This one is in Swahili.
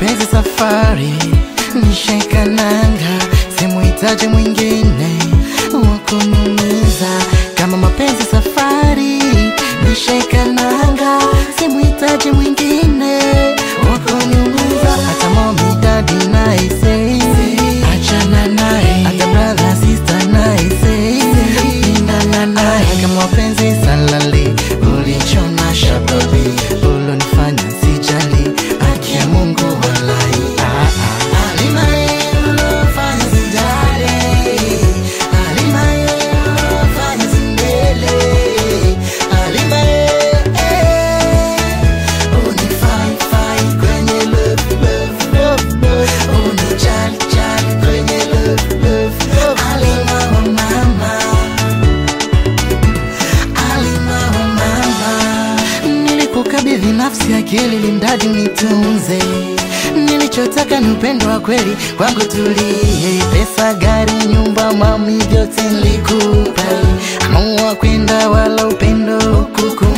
mapenzi safari, nisheka nanga, simuhitaji mwingine wakunumiza. Kama mapenzi safari, nisheka nanga, simuhitaji mwingine wakunumiza. Hata mommy daddy na say, achana nae. Hata brother sister na say, pindana nae. Kama mapenzi salali, ulichona shababi, ulonifanya sijali, haki ya Mungu walai. Alimae ulofanya sijali, alimae ulofanya sindele, alimae unifai fai kwenye love, unijali jali kwenye love. Alimae mama, alimae mama, nilikukabidhi nafsi akili limdadi nitunze. Nilichotaka ni upendo wa kweli kwangu tulie. Pesa, gari, nyumba, mami, vyote nilikupa. Amua kwenda wala upendo kuku